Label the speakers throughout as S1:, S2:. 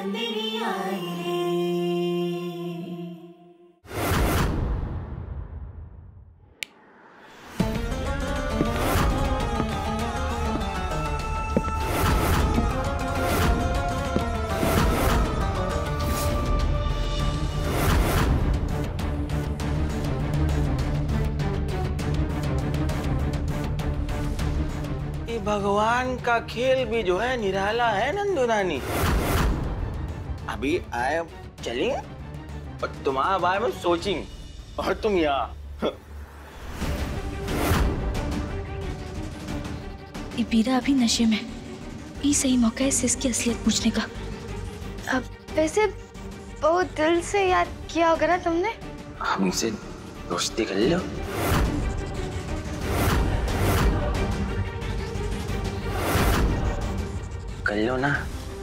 S1: भगवान का खेल भी जो है निराला है नंदू रानी। अभी आए चलेंगे और तुम्हारा बारे में सोचेंगे और तुम यहाँ।
S2: ये बीरा अभी नशे में, ये सही मौका है इससे इसकी असलियत पूछने का।
S3: अब वैसे बहुत दिल से याद किया होगा ना तुमने?
S1: हमसे दोस्ती कर लो। कर लो ना।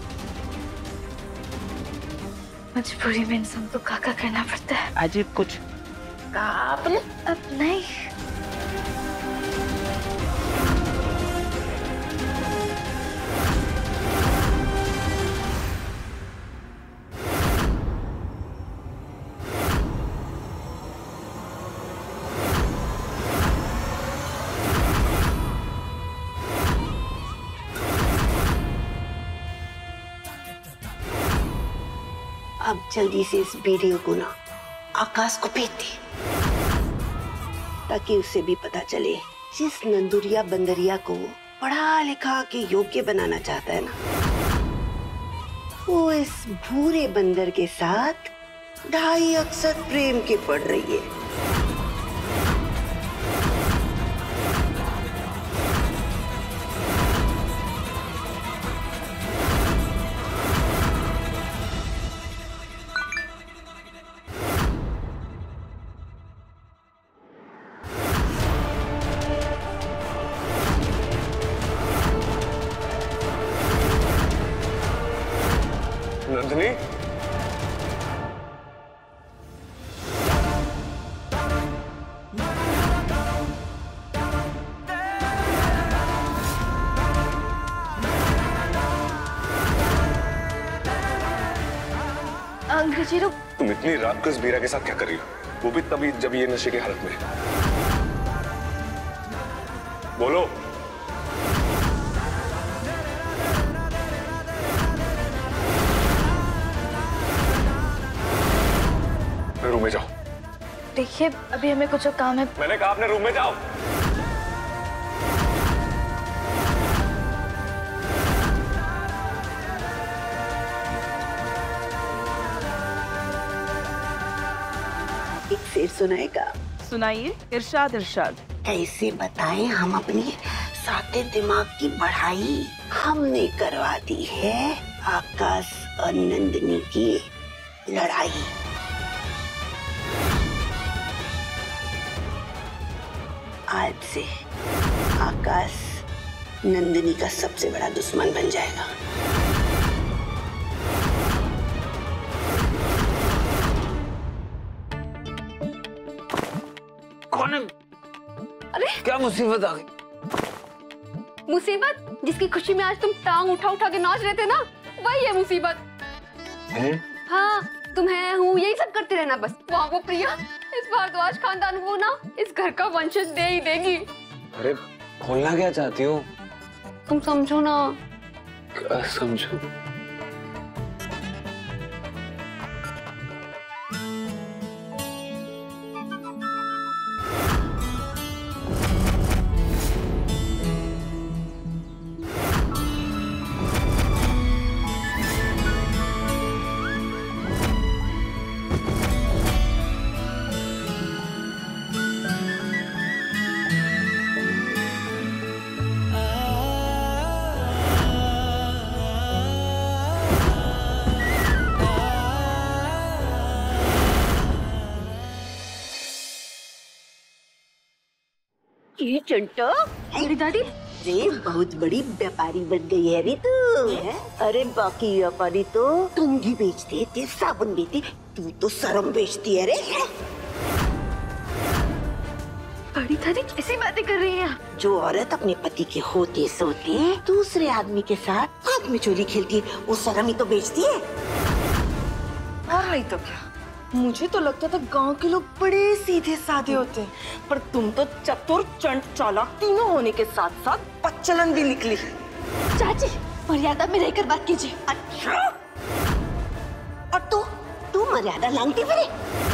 S3: मजबूरी में इंसान को काका करना पड़ता है।
S1: अजीब कुछ कहा आपने?
S3: अब नहीं।
S4: अब जल्दी से इस वीडियो को ना आकाश को भेज दे, ताकि उसे भी पता चले जिस नंदुरिया बंदरिया को पढ़ा लिखा के योग्य बनाना चाहता है ना, वो इस भूरे बंदर के साथ ढाई अक्षर प्रेम के पढ़ रही है।
S5: नंदिनी,
S3: अंग्रेजी लोग।
S5: तुम इतनी रात को इस बीरा के साथ क्या कर रही हो? वो भी तभी जब ये नशे की हालत में है। बोलो। रूम में जाओ।
S3: देखिए अभी हमें कुछ काम है।
S5: मैंने कहा अपने रूम में जाओ।
S4: एक शेर सुनाएगा?
S6: सुनाइए। इरशाद इरशाद।
S4: कैसे बताएं हम अपनी साते दिमाग की बढ़ाई? हमने करवा दी है आकाश और नंदिनी की लड़ाई। आज से आकाश नंदिनी का सबसे बड़ा दुश्मन बन जाएगा।
S1: कौन है?
S3: अरे
S1: क्या मुसीबत आ गई?
S3: मुसीबत जिसकी खुशी में आज तुम टांग उठा उठा के नाच रहे थे ना, वही है मुसीबत। हाँ तुम है हूँ यही सब करते रहना बस। वाह वो प्रिया, इस बार तो आज खानदान को ना इस घर का वंशज दे ही देगी।
S5: अरे खोलना क्या चाहती हो?
S3: तुम समझो ना।
S5: क्या समझो?
S4: ये चंटो,
S3: मेरी दादी
S4: अरे बहुत बड़ी व्यापारी बन गई है रे तू। अरे बाकी व्यापारी तो तुम भी बेचते थे, साबुन बेचती, तू तो शर्म बेचती है रे।
S3: बड़ी दादी कैसी बातें कर रही हैं?
S4: जो औरत अपने पति के होते सोते दूसरे आदमी के साथ आग में चोरी खेलती है, वो शर्म ही तो बेचती है।
S6: और नहीं तो क्या, मुझे तो लगता था गांव के लोग बड़े सीधे साधे होते हैं, पर तुम तो चतुर चंट चालाक तीनों होने के साथ साथ बच्चलन भी निकली।
S2: चाची मर्यादा में रहकर बात कीजिए।
S4: अच्छा, और तू मर्यादा लांघती फिरे?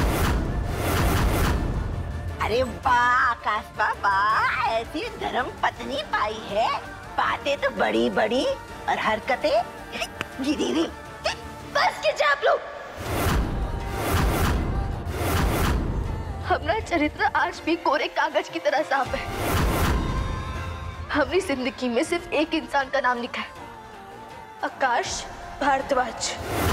S4: अरे वाह आकाश बाबा, ऐसी धर्म पत्नी पाई है। बातें तो बड़ी बड़ी और हरकतें गिरी।
S2: बस कीजिए आप लोग।
S3: हमारा चरित्र आज भी कोरे कागज की तरह साफ है। हमने जिंदगी में सिर्फ एक इंसान का नाम लिखा है, आकाश भारद्वाज।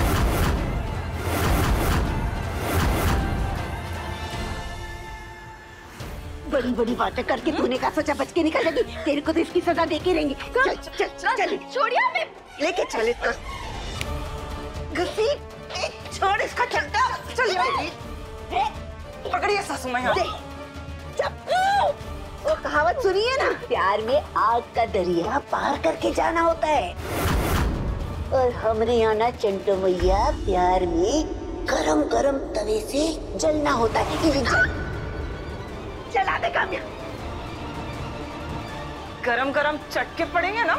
S4: बड़ी बड़ी बातें करके तूने का सोचा बच के निकल जाएगी? तेरे को तो इसकी सजा दे के रहेंगे। चल चल चल चल,
S3: छोड़िए हमें।
S4: लेके चल इसको। घसीट, छोड़ इसका, चलता चल।
S6: पकड़िए सासू माँ।
S4: वो कहावत सुनिए ना, प्यार में आग का दरिया पार करके जाना होता है। और हमरे यहाँ ना चंटो भैया, प्यार में गरम गरम तवे से जलना होता है। चला दे काम्या।
S6: गरम गरम चटके पड़ेंगे ना।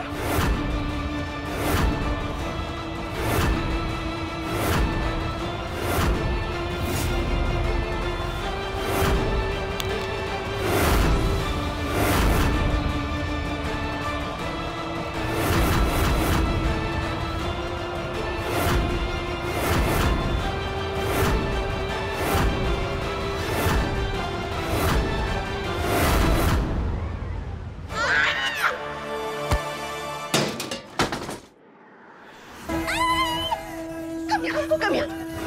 S4: काम्या,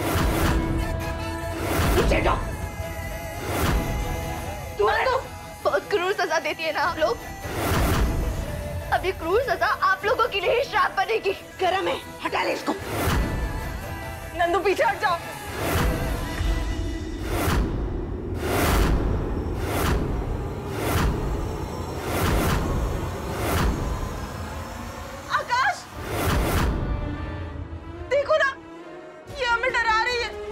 S4: नीचे जाओ।
S3: बहुत क्रूर सजा देती है ना आप लोग। अब ये क्रूर सजा आप लोगों के लिए श्राप बनेगी।
S4: गरम है, हटा ले इसको।
S6: नंदू पीछे हट जाओ। आकाश, देखो ना, ये हमें डरा रही है।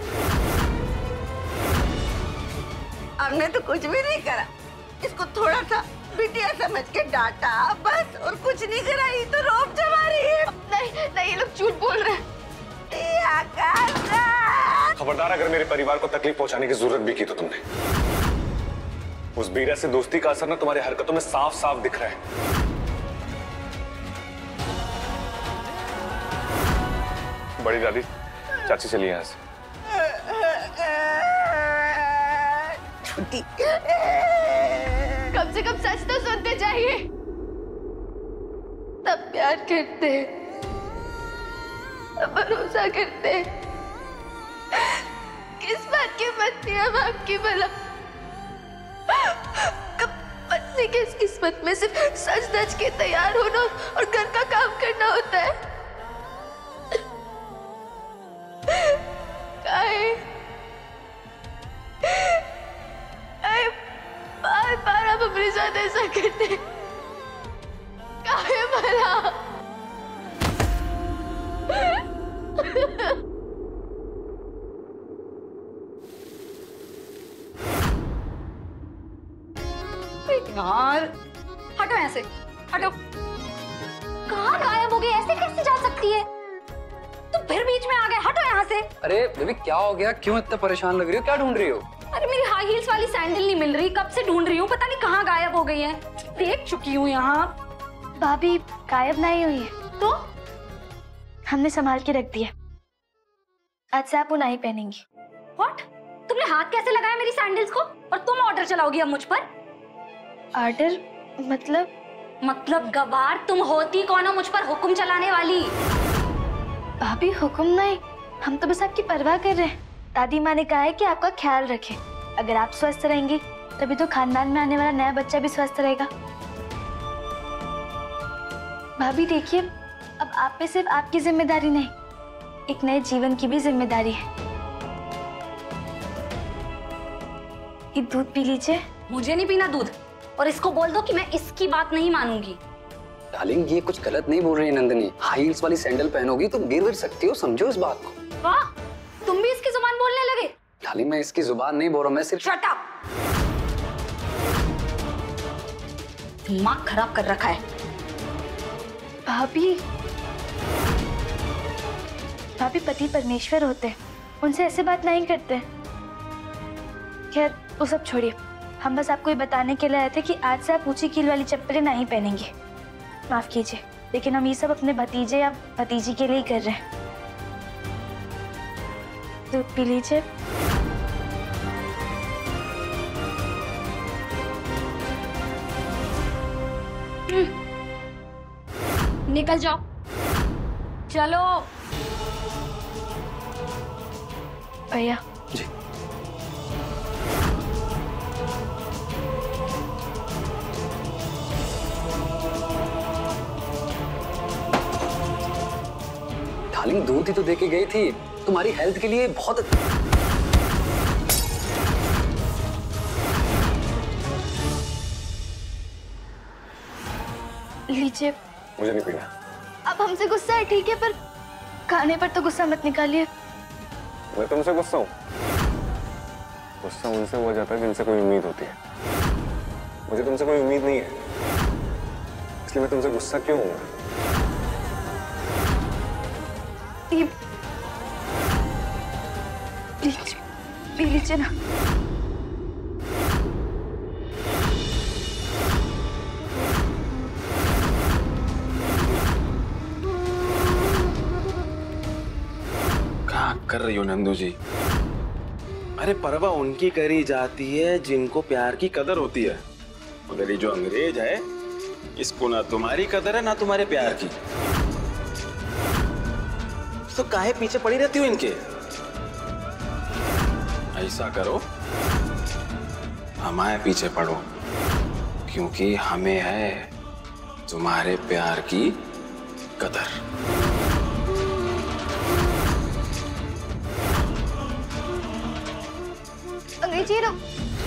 S4: हमने तो कुछ भी नहीं करा, इसको थोड़ा सा बिटिया समझ के डांटा बस, और कुछ नहीं करा। ये तो रोब जमा रही है।
S3: नहीं नहीं, ये लोग झूठ बोल रहे हैं।
S5: खबरदार, अगर मेरे परिवार को तकलीफ पहुंचाने की जरूरत भी की तो तुमने। उस बीरा से दोस्ती का असर ना तुम्हारी हरकतों में साफ साफ दिख रहा है। बड़ी दादी, चाची चलिए यहाँ से।
S4: छुट्टी।
S3: कम से कम सच तो सुनते जाइए, तब प्यार करते, तब भरोसा करते। किस बात की मत हम आपकी भला? पत्नी की इस किस्मत में सिर्फ सच धज के तैयार होना और घर का काम करना होता है। बार बार आप अपने साथ ऐसा करते हैं। काहे भला?
S2: यार हटो यहाँ से, हटो। कहाँ गायब हो गई? ऐसे कैसे जा सकती है? तुम फिर बीच में आ गए, हटो यहाँ से।
S7: अरे बेबी क्या हो गया? क्यों इतना परेशान लग रही हो? क्या ढूंढ रही हो?
S2: अरे मेरी हाई हील्स वाली सैंडल नहीं मिल रही, कब से ढूंढ रही हूँ, पता नहीं कहाँ गायब हो गई है। देख चुकी हूँ यहाँ।
S3: भाभी गायब नहीं हुई है तो हमने संभाल के रख दिया। आज से आप वो नहीं पहनेंगी।
S2: व्हाट? तुमने हाथ कैसे लगाया मेरी सैंडल्स को? और तुम ऑर्डर चलाओगी अब मुझ पर?
S3: ऑर्डर मतलब
S2: गवार तुम होती कौन हो मुझ पर हुक्म चलाने वाली?
S3: भाभी हुक्म नहीं, हम तो बस आपकी परवाह कर रहे हैं। दादी माँ ने कहा है कि आपका ख्याल रखें। अगर आप स्वस्थ रहेंगी तभी तो खानदान में आने वाला नया बच्चा भी स्वस्थ रहेगा। भाभी देखिए, अब आप पे सिर्फ आपकी जिम्मेदारी नहीं, एक नए जीवन की भी जिम्मेदारी है। ये दूध पी लीजिए,
S2: मुझे नहीं पीना दूध, और इसको बोल दो कि मैं इसकी बात नहीं मानूंगी।
S7: डार्लिंग ये कुछ गलत नहीं बोल रही है नंदिनी। हाई हील्स वाली सैंडल पहनोगी तो गिर सकती हो, समझो इस बात को।
S2: वाह, तुम भी इसकी जुबान बोलने लगे।
S7: डार्लिंग मैं इसकी जुबान नहीं बोल रहा, मैं सिर्फ।
S2: Shut up. दिमाग खराब कर रखा है।
S8: भाभी पति परमेश्वर होते हैं, उनसे ऐसे बात नहीं करते। खैर वो सब छोड़िए, हम बस आपको ये बताने के लिए आए थे कि आज से आप ऊंची कील वाली चप्पलें नहीं पहनेंगे। माफ कीजिए, लेकिन हम ये सब अपने भतीजे या भतीजी के लिए ही कर रहे हैं। दूध पी लीजिए।
S2: निकल जाओ, चलो।
S8: भैया
S7: जी डार्लिंग दूध ही तो देके गई थी, तुम्हारी हेल्थ के लिए बहुत।
S8: लीजिए।
S5: मुझे नहीं पीना।
S8: अब हमसे गुस्सा है ठीक है, पर खाने पर तो गुस्सा मत निकालिए।
S5: मैं तुमसे गुस्सा हूँ? गुस्सा उनसे हो जाता है जिनसे कोई उम्मीद होती है। मुझे तुमसे कोई उम्मीद नहीं है, इसलिए मैं तुमसे गुस्सा क्यों हूँ?
S8: प्लीज पी लीजिए ना।
S1: क्या कर रही हो नंदू जी? अरे परवाह उनकी करी जाती है जिनको प्यार की कदर होती है, मगर ये जो अंग्रेज है इसको ना तुम्हारी कदर है ना तुम्हारे प्यार की। तो काहे पीछे पड़ी रहती हो इनके? ऐसा करो, हमारे पीछे पड़ो, क्योंकि हमें है तुम्हारे प्यार की कदर।
S8: अंग्रेजी रो।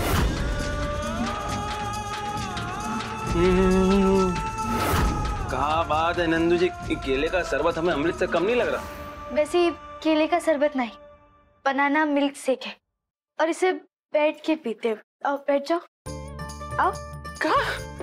S1: क्या बात है नंदू जी, केले का शरबत हमें अमृत से कम नहीं लग रहा?
S8: वैसे केले का शरबत नहीं, बनाना मिल्क शेक है, और इसे बैठ के पीते हो। आओ बैठ जाओ, आओ।
S1: क्या?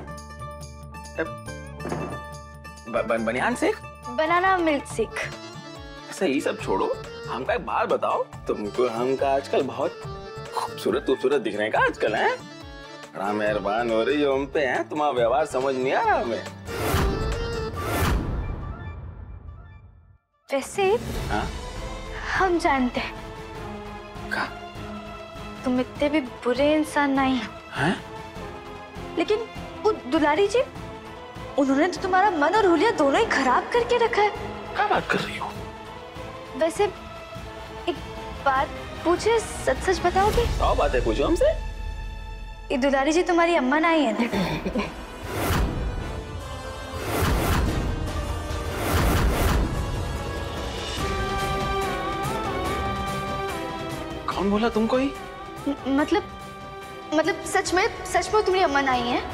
S1: बनियान शेक?
S8: Banana milk shake.
S1: ऐसा ये सब छोड़ो, हमका एक बात बताओ, तुमको हमका आजकल बहुत खूबसूरत दिख रहे हैं का आजकल? है बड़ा मेहरबान हो रही हो हम पे, हैं तुम्हारा व्यवहार समझ नहीं आ रहा हमें।
S8: वैसे
S1: हाँ?
S8: हम जानते हैं
S1: क्या?
S8: तुम इतने भी बुरे इंसान नहीं हो।
S1: हैं?
S8: लेकिन वो दुलारी जी, उन्होंने तो तुम्हारा मन और हुलिया दोनों ही खराब करके रखा है।
S1: क्या बात कर रही हो?
S8: वैसे एक बात पूछे, सच सच बताओगे?
S1: क्या बात है, पूछो हमसे।
S8: ये दुलारी जी तुम्हारी अम्मा नहीं है ना?
S1: कौन बोला तुमको ही?
S8: मतलब सच में तुम्हारी अम्मा नहीं है?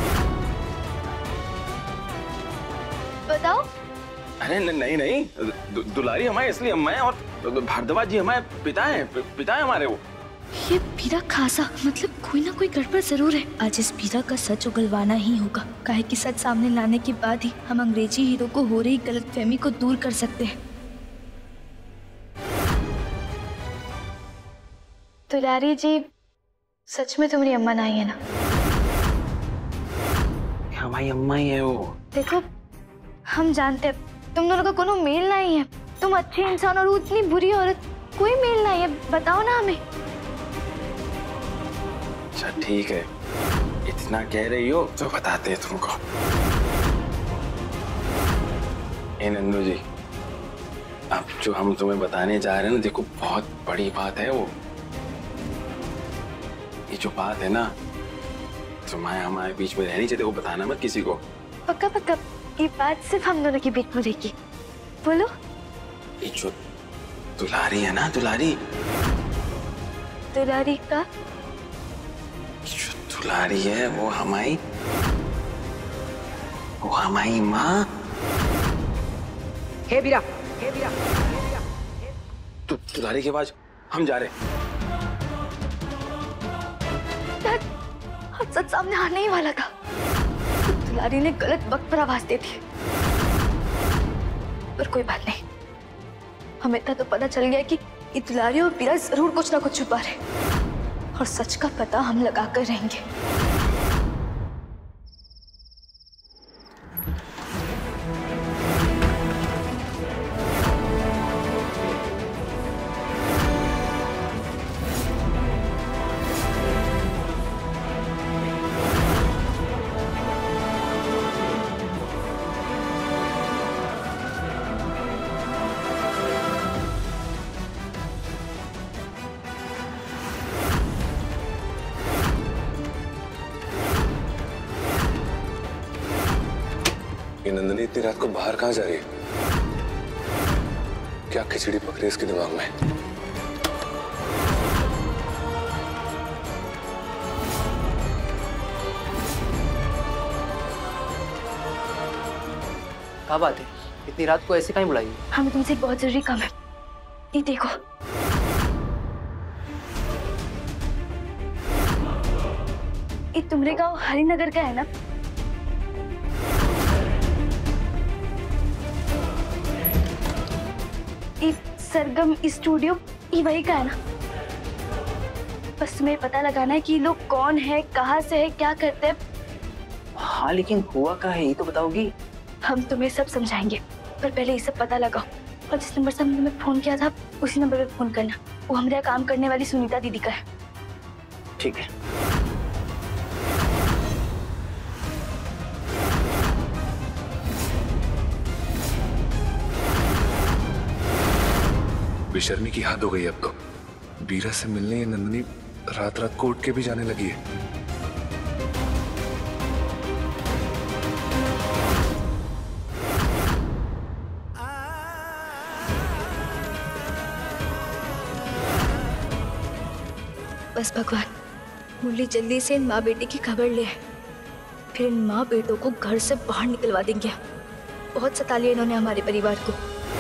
S8: बताओ।
S1: अरे नहीं, दुलारी हमारी असली अम्मा है, और भारद्वाज जी हमारे पिता हैं हमारे। वो
S8: ये बीरा खासा, मतलब कोई ना कोई गड़बड़ जरूर है। आज इस बीरा का सच उगलवाना ही होगा, काहे कि सच सामने लाने के बाद ही हम अंग्रेजी हीरो को हो रही गलतफहमी को दूर कर सकते हैं। दुलारी जी, सच में तुम्हारी अम्मा नहीं है ना?
S1: हमारी अम्मा ही है वो।
S8: देखो, हम जानते हैं तुम दोनों का कोनो मेल नहीं है। तुम अच्छे इंसान और उतनी बुरी औरत, कोई मेल नहीं है। बताओ ना हमें।
S1: अच्छा ठीक है, इतना कह रही हो तो बताते हैं तुमको। ए नंदू जी, अब जो हम तुम्हें बताने जा रहे हैं ना, देखो बहुत बड़ी बात है वो। ये जो बात है ना, तुम्हारे हमारे बीच में रहनी चाहिए, वो बताना मत किसी को।
S8: पक्का ये बात सिर्फ हम दोनों के बीच में रहेगी। बोलो।
S1: ये जो दुलारी है ना, दुलारी
S8: का
S1: जो दुलारी है वो हमारी माँ।
S6: हे बीरा,
S1: दुलारी के बाद हम जा रहे।
S8: हादसा सामने आने ही वाला था। दुलारी ने गलत वक्त पर आवाज दे दी। पर कोई बात नहीं, हमें इतना तो पता चल गया कि ये दुलारी और बीरा जरूर कुछ ना कुछ छुपा रहे और सच का पता हम लगा कर रहेंगे।
S5: ये नंदनी इतनी रात को बाहर कहाँ जा रही है? क्या खिचड़ी पक रही है इसके दिमाग में?
S7: क्या बात है, इतनी रात को ऐसे कहीं बुलाई?
S8: हमें तुमसे एक बहुत जरूरी काम है। ये देखो, ये तुम्हारे गांव हरिनगर का है ना? ये सरगम स्टूडियो ये वही का है ना? बस तुम्हें पता लगाना है कि ये लोग कौन है, कहाँ से है, क्या करते हैं।
S7: हाँ लेकिन हुआ क्या है ये तो बताओगी?
S8: हम तुम्हें सब समझाएंगे, पर पहले ये सब पता लगाओ। और जिस नंबर से हमने तुम्हें फोन किया था उसी नंबर पे फोन करना। वो हमारे यहाँ काम करने वाली सुनीता दीदी का है।
S7: ठीक है।
S5: बेशर्मी की हद हो गई अब तो। बीरा से मिलने ये नंदनी रात रात को उठ के भी जाने लगी है।
S8: बस भगवान, मुरली जल्दी से इन माँ बेटे की खबर ले, फिर इन माँ बेटों को घर से बाहर निकलवा देंगे। बहुत सता लिया इन्होंने हमारे परिवार को।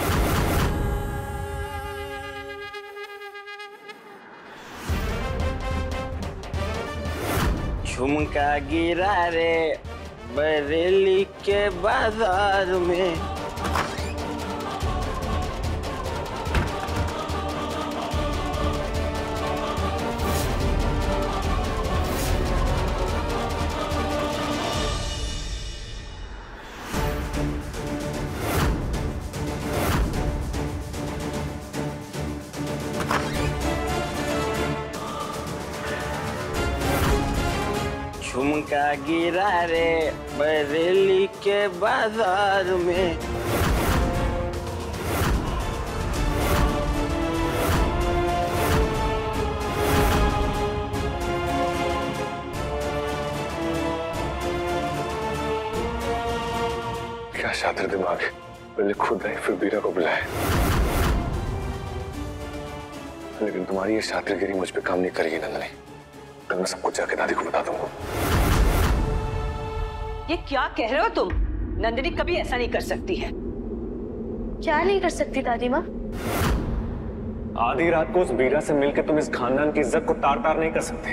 S1: झुमका गिरा रे बरेली के बाजार में। झुमका गिरा रे बरेली के बाजार में।
S5: क्या शातिर दिमाग है, पहले खुद आए फिर बीरा को बुलाए। लेकिन तुम्हारी ये शातिरगिरी मुझ पे काम नहीं करेगी नंदनी। कल मैं सब कुछ जाके दादी को बता दूंगा।
S6: ये क्या कह रहे हो तुम? नंदिनी कभी ऐसा नहीं कर सकती है।
S8: क्या नहीं कर सकती दादी माँ?
S5: आधी रात को उस बीरा से मिलकर तुम इस खानदान की इज्जत को तार तार नहीं कर सकते।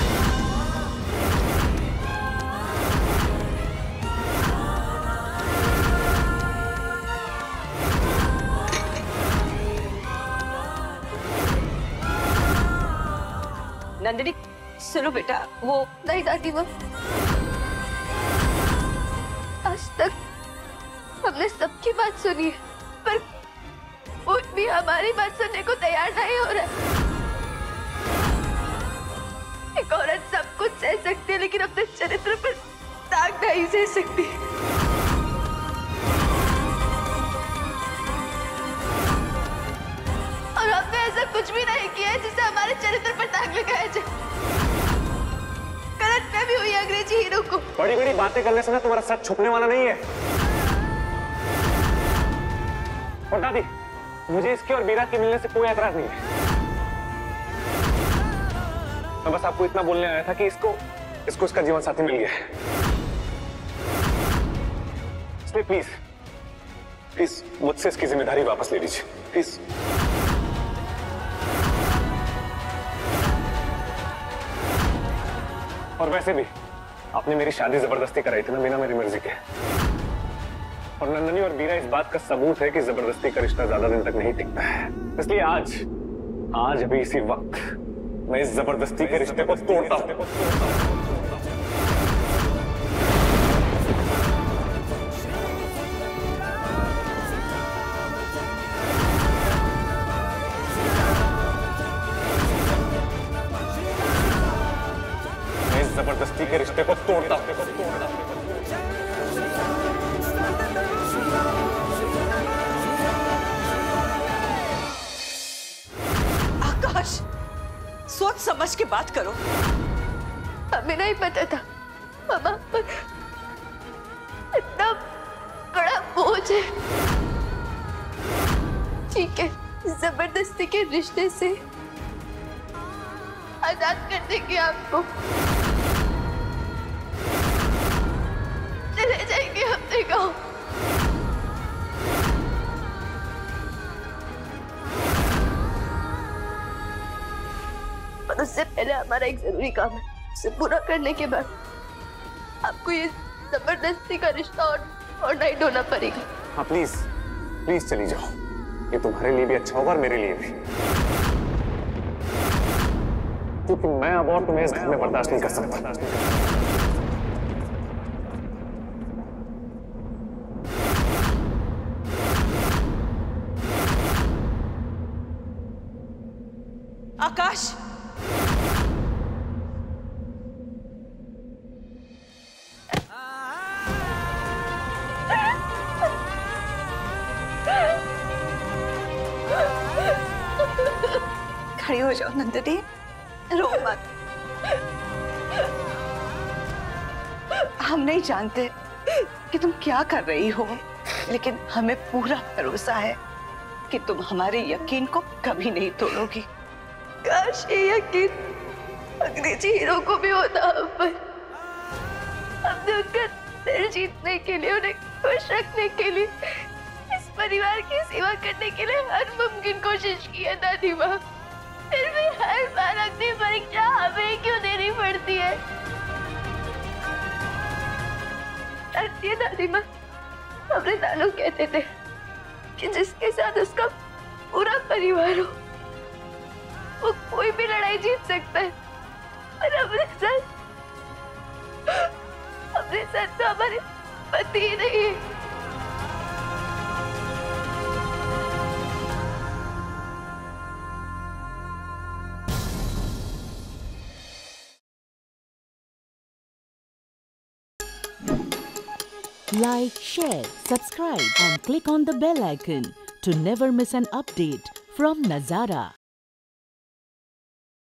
S6: नंदिनी सुनो बेटा, वो
S3: नहीं दादी माँ, आज तक हमने सबकी बात सुनी है, पर कोई भी हमारी बात सुनने को तैयार नहीं हो रहा। एक औरत सब कुछ सह सकती है लेकिन अपने चरित्र पर दाग नहीं सह सकती। और हमने ऐसा कुछ भी नहीं किया है जिससे हमारे चरित्र पर दाग लगाया जाए। गलत फहमी हुई अंग्रेजी हीरो को।
S5: बड़ी बड़ी बातें करने से ना तुम्हारा सच छुपने वाला नहीं है। और दादी, मुझे इसके और बीरा के मिलने से कोई एतराज नहीं है। मैं बस आपको इतना बोलने आया था कि इसको इसको इसका जीवन साथी मिल गया है, इसलिए प्लीज प्लीज मुझसे इसकी जिम्मेदारी वापस ले लीजिए प्लीज। और वैसे भी आपने मेरी शादी जबरदस्ती कराई थी ना, बिना मेरी मर्जी के। और नंदनी और बीरा इस बात का सबूत है कि जबरदस्ती का रिश्ता ज्यादा दिन तक नहीं टिकता है। इसलिए आज अभी इसी वक्त मैं इस जबरदस्ती के रिश्ते को तोड़ता हूं। मैं इस जबरदस्ती के रिश्ते को तोड़ता हूं।
S6: सोच समझ के बात करो।
S3: हमें नहीं पता था मामा, इतना बड़ा बोझ है। ठीक है, जबरदस्ती के रिश्ते से आजाद कर देंगे आपको, चले जाएंगे अपने गांव। पर उससे पहले हमारा एक जरूरी काम है, उसे पूरा करने के बाद आपको ये जबरदस्ती का रिश्ता और नहीं ढोना पड़ेगा।
S5: हाँ प्लीज प्लीज चली जाओ, ये तुम्हारे लिए भी अच्छा होगा और मेरे लिए भी, क्योंकि मैं अब और तुम्हें इस घर में बर्दाश्त नहीं कर सकता।
S6: आकाश, खड़ी हो जाओ नंदिनी, रो मत। हम नहीं जानते कि तुम क्या कर रही हो, लेकिन हमें पूरा भरोसा है कि तुम हमारे यकीन को कभी नहीं तोड़ोगी।
S3: काश ये यकीन अंग्रेजी हीरो को भी होता हम पर। हमने उनका दिल जीतने के लिए, उन्हें खुश रखने के लिए, इस परिवार की सेवा करने के लिए हर मुमकिन कोशिश की है दादी माँ। फिर भी हर बार अग्नि परीक्षा हमें क्यों देनी पड़ती है? दादी माँ, हमारे नानू कहते थे कि जिसके साथ उसका पूरा परिवार हो वो कोई भी लड़ाई जीत सकता है, और अपने साथ तो हमारे पति ही नहीं है।
S9: Like, share, subscribe and click on the bell icon to never miss an update from Nazara.